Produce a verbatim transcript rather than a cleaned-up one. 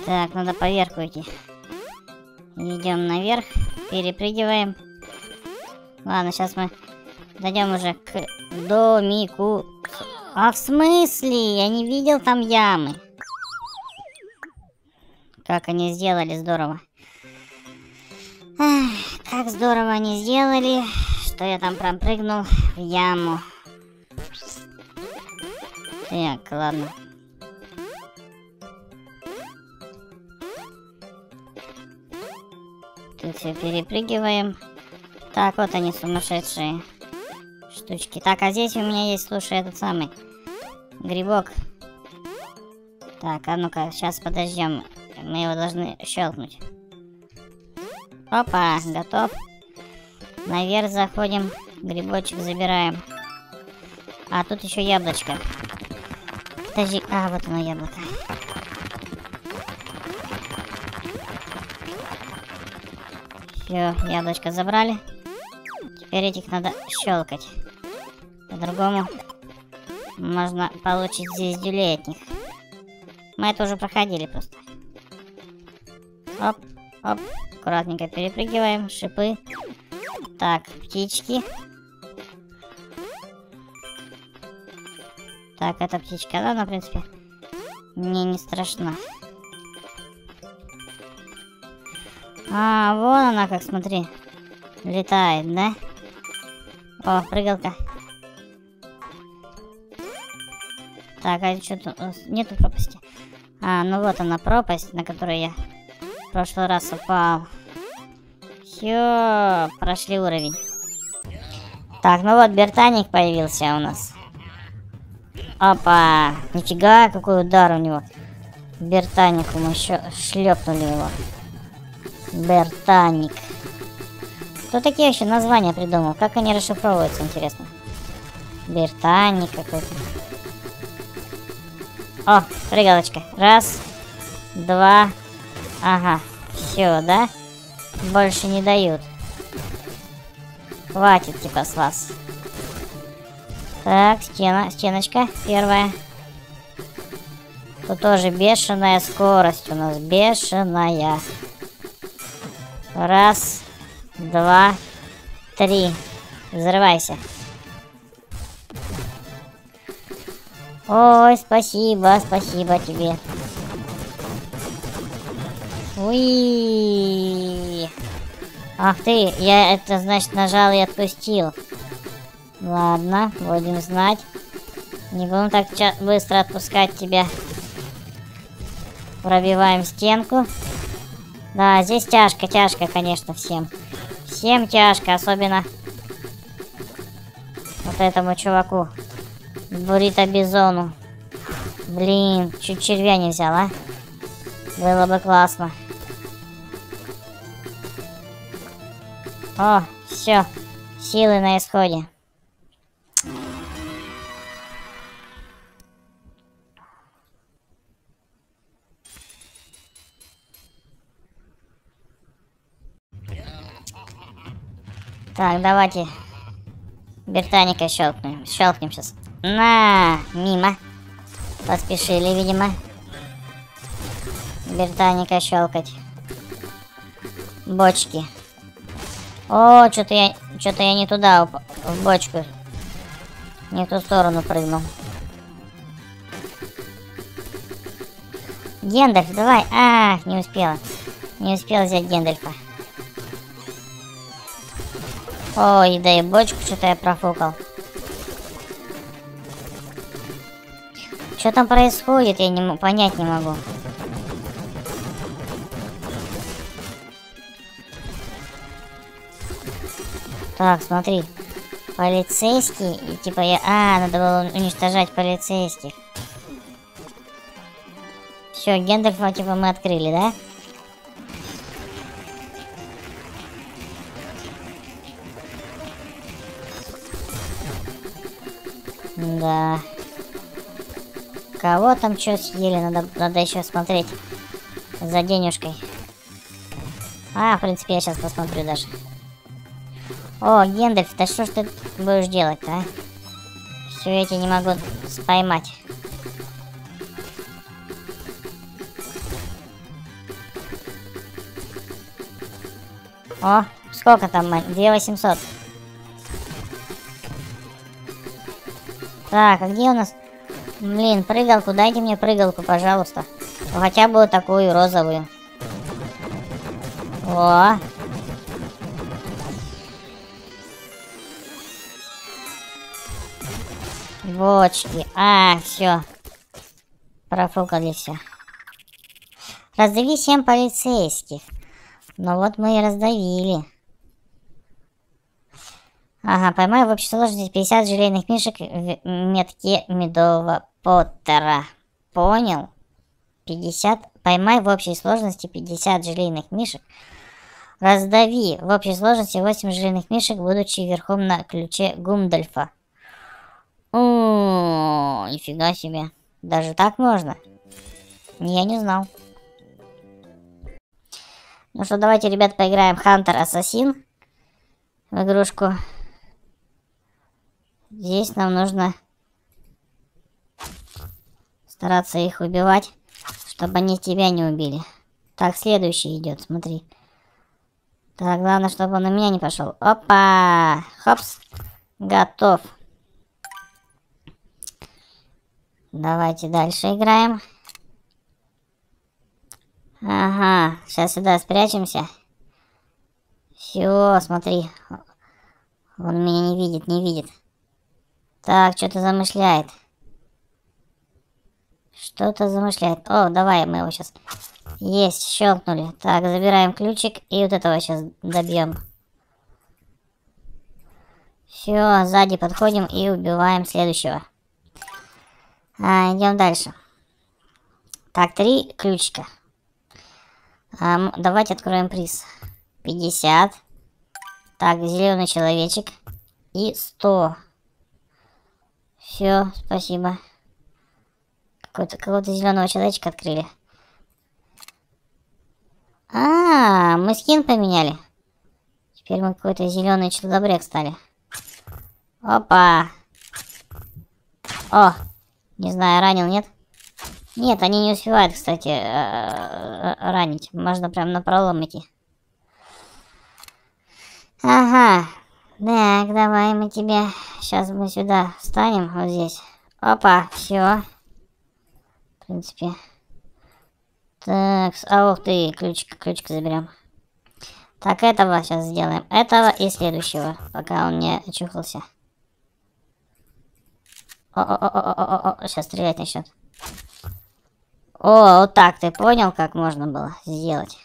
Так, надо поверху идти. Идем наверх, перепрыгиваем. Ладно, сейчас мы дойдем уже к домику. А в смысле? Я не видел там ямы. Как они сделали, здорово. Ах, как здорово они сделали, что я там пропрыгнул в яму. Так, ладно. Тут все перепрыгиваем. Так, вот они, сумасшедшие штучки. Так, а здесь у меня есть, слушай, этот самый грибок. Так, а ну-ка, сейчас подождем. Мы его должны щелкнуть. Опа, готов. Наверх заходим, грибочек забираем. А тут еще яблочко. Подожди, а, вот оно яблоко. Все, яблочко забрали. Теперь этих надо щелкать. По-другому можно получить здесь дюлей от них. Мы это уже проходили просто. Оп, оп. Аккуратненько перепрыгиваем. Шипы. Так, птички. Так, эта птичка, да, она, в принципе, мне не страшна. А, вон она как, смотри. Летает, да? О, прыгалка. Так, а что тут? Нету пропасти. А, ну вот она пропасть, на которую я в прошлый раз упал. Все, прошли уровень. Так, ну вот Бертаник появился у нас. Опа! Нифига, какой удар у него. Бертанику мы еще шлепнули его. Бертаник. Кто такие еще названия придумал? Как они расшифровываются, интересно? Бертаник какой-то. О, прыгалочка. Раз, два. Ага, все, да? Больше не дают. Хватит типа с вас. Так, стена, стеночка первая. Тут тоже бешеная скорость у нас. Бешеная. Раз, два, три. Взрывайся. Ой, спасибо, спасибо тебе. Уи. Ах ты, я это, значит, нажал и отпустил. Ладно, будем знать. Не будем так быстро отпускать тебя. Пробиваем стенку. Да, здесь тяжко, тяжко, конечно, всем. Всем тяжко, особенно вот этому чуваку. Бурито Бизону. Блин, чуть червя не взял, а? Было бы классно. О, все. Силы на исходе. Так, давайте Бертаника щелкнем. Щелкнем сейчас. На, мимо. Поспешили, видимо. Бертаника щелкать. Бочки. О, что-то я, что-то я не туда, в бочку. Не в ту сторону прыгнул. Гендальф, давай. Ах, не успела. Не успела взять Гендальфа. Ой, да и бочку что-то я профукал. Что там происходит, я не понять не могу. Так, смотри. Полицейский. И типа я... А, надо было уничтожать полицейских. Все, Гендальфа типа мы открыли, да? Да. Кого там что съели? Надо, надо еще смотреть за денежкой. А, в принципе, я сейчас посмотрю даже. О, Гендальф, да что ж ты будешь делать-то, а? Все, я тебя не могу поймать. О, сколько там? две тысячи восемьсот. Так, а где у нас... Блин, прыгалку, дайте мне прыгалку, пожалуйста. Ну, хотя бы вот такую розовую. О! Бочки. А, все. Профукали все. Раздави семь полицейских. Ну вот мы и раздавили. Ага, поймай в общей сложности пятьдесят желейных мишек в метке медового Поттера. Понял? пятьдесят. Поймай в общей сложности пятьдесят желейных мишек. Раздави в общей сложности восемь желейных мишек, будучи верхом на ключе Гумдальфа. О, нифига себе. Даже так можно? Я не знал. Ну что, давайте, ребят, поиграем Хантер Ассасин в игрушку. Здесь нам нужно стараться их убивать, чтобы они тебя не убили. Так, следующий идет, смотри. Так, главное, чтобы он на меня не пошел. Опа! Хопс! Готов. Давайте дальше играем. Ага, сейчас сюда спрячемся. Все, смотри. Он меня не видит, не видит. Так, что-то замышляет. Что-то замышляет. О, давай мы его сейчас... Есть, щелкнули. Так, забираем ключик и вот этого сейчас добьем. Все, сзади подходим и убиваем следующего. А, идем дальше. Так, три ключика. А, давайте откроем приз. пятьдесят. Так, зеленый человечек. И сто. Все, спасибо. Какого-то какого-то зеленого человечка открыли. А, мы скин поменяли. Теперь мы какой-то зеленый челдобрек стали. Опа. О, не знаю, ранил, нет? Нет, они не успевают, кстати, ранить. Можно прям напролом идти. Ага. Так, давай мы тебе... Сейчас мы сюда встанем, вот здесь. Опа, все. В принципе. Так, а ух ты, ключик, ключик заберем. Так, этого сейчас сделаем. Этого и следующего, пока он не очухался. О-о-о-о-о-о, сейчас стрелять начнет. О, вот так, ты понял, как можно было сделать?